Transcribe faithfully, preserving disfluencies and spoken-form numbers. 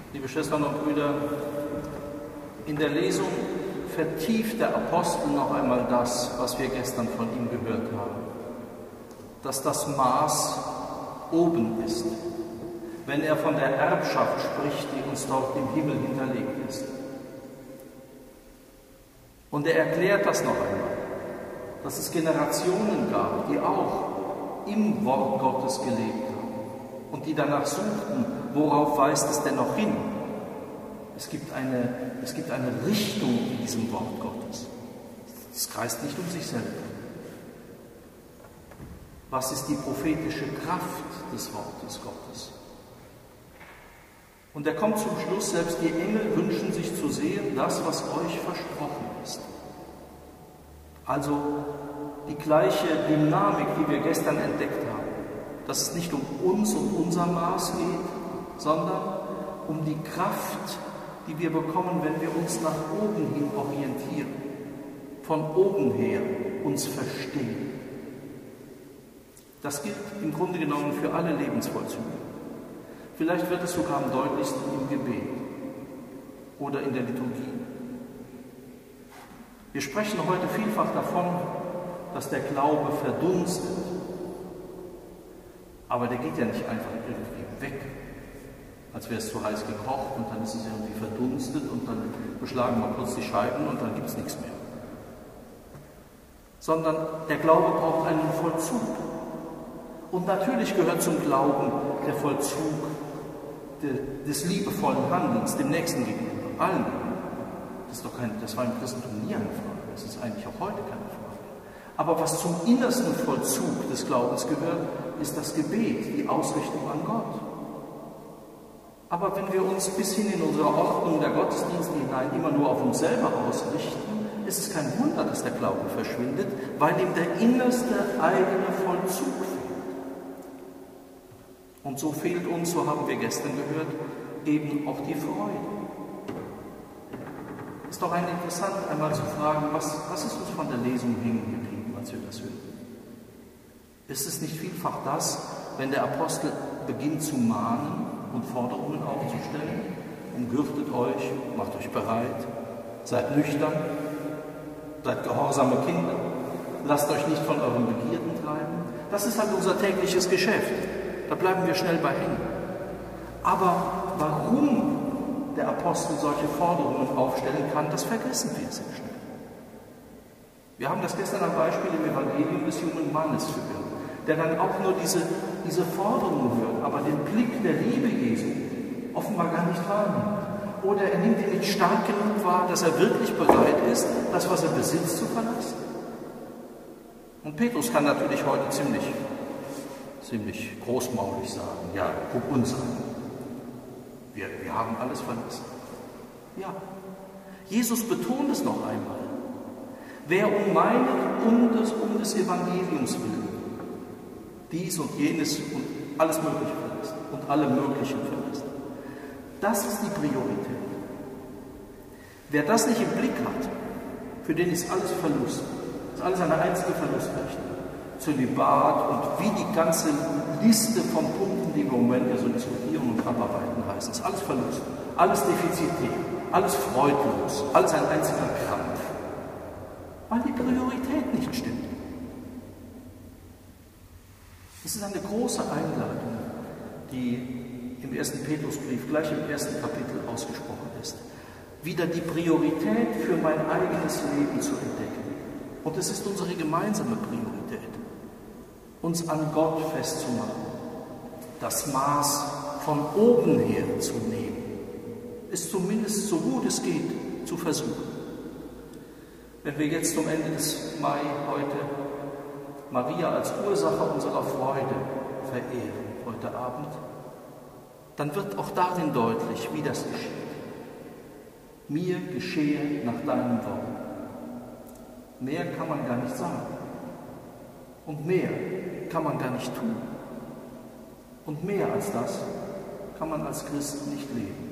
Liebe Schwestern und Brüder, in der Lesung vertieft der Apostel noch einmal das, was wir gestern von ihm gehört haben, dass das Maß oben ist, wenn er von der Erbschaft spricht, die uns dort im Himmel hinterlegt ist. Und er erklärt das noch einmal, dass es Generationen gab, die auch im Wort Gottes gelebt haben und die danach suchten, worauf weist es denn noch hin? Es gibt eine, es gibt eine Richtung in diesem Wort Gottes. Es kreist nicht um sich selber. Was ist die prophetische Kraft des Wortes Gottes? Und er kommt zum Schluss, selbst die Engel wünschen sich zu sehen, das, was euch versprochen ist. Also die gleiche Dynamik, die wir gestern entdeckt haben, dass es nicht um uns und unser Maß geht, sondern um die Kraft, die wir bekommen, wenn wir uns nach oben hin orientieren, von oben her uns verstehen. Das gilt im Grunde genommen für alle Lebensvollzüge. Vielleicht wird es sogar am deutlichsten im Gebet oder in der Liturgie. Wir sprechen heute vielfach davon, dass der Glaube verdunstet. Aber der geht ja nicht einfach irgendwie weg, als wäre es zu heiß gekocht und dann ist es irgendwie verdunstet und dann beschlagen wir kurz die Scheiben und dann gibt es nichts mehr. Sondern der Glaube braucht einen Vollzug. Und natürlich gehört zum Glauben der Vollzug des liebevollen Handelns, dem Nächsten gegenüber, allen. Das, ist doch kein, das war im Christentum nie eine Frage, das ist eigentlich auch heute keine Frage. Aber was zum innersten Vollzug des Glaubens gehört, ist das Gebet, die Ausrichtung an Gott. Aber wenn wir uns bis hin in unsere Ordnung der Gottesdienste hinein immer nur auf uns selber ausrichten, ist es kein Wunder, dass der Glaube verschwindet, weil ihm der innerste eigene Vollzug fehlt. Und so fehlt uns, so haben wir gestern gehört, eben auch die Freude. Ist doch ein interessant, einmal zu fragen, was, was ist uns von der Lesung hängen geblieben, als wir das hören? Ist es nicht vielfach das, wenn der Apostel beginnt zu mahnen und Forderungen aufzustellen? Umgürtet euch, macht euch bereit, seid nüchtern, seid gehorsame Kinder, lasst euch nicht von euren Begierden treiben. Das ist halt unser tägliches Geschäft. Da bleiben wir schnell bei hängen. Aber warum der Apostel solche Forderungen aufstellen kann, das vergessen wir sehr schnell. Wir haben das gestern am Beispiel im Evangelium des jungen Mannes gehört, der dann auch nur diese, diese Forderungen hört, aber den Blick der Liebe Jesu offenbar gar nicht wahrnimmt. Oder er nimmt ihn nicht stark genug wahr, dass er wirklich bereit ist, das, was er besitzt, zu verlassen. Und Petrus kann natürlich heute ziemlich ziemlich großmaulig sagen, ja, guck uns an. Wir, wir haben alles verlassen. Ja, Jesus betont es noch einmal. Wer um meine, um des, um des Evangeliums willen, dies und jenes und alles Mögliche verlässt und alle Möglichen verlässt, das ist die Priorität. Wer das nicht im Blick hat, für den ist alles Verlust. Das ist alles eine einzige Verlustrechnung. Zölibat und wie die ganze Liste von Punkten, die wir im Moment ja so diskutieren und abarbeiten, heißen. Es ist alles Verlust, alles defizitär, alles freudlos, alles ein einziger Krampf, weil die Priorität nicht stimmt. Es ist eine große Einladung, die im ersten Petrusbrief, gleich im ersten Kapitel ausgesprochen ist, wieder die Priorität für mein eigenes Leben zu entdecken. Und es ist unsere gemeinsame Priorität, uns an Gott festzumachen, das Maß von oben her zu nehmen, es zumindest so gut es geht zu versuchen. Wenn wir jetzt zum Ende des Mai heute Maria als Ursache unserer Freude verehren, heute Abend, dann wird auch darin deutlich, wie das geschieht. Mir geschehe nach deinem Wort. Mehr kann man gar nicht sagen. Und mehr kann man gar nicht tun. Und mehr als das kann man als Christ nicht leben.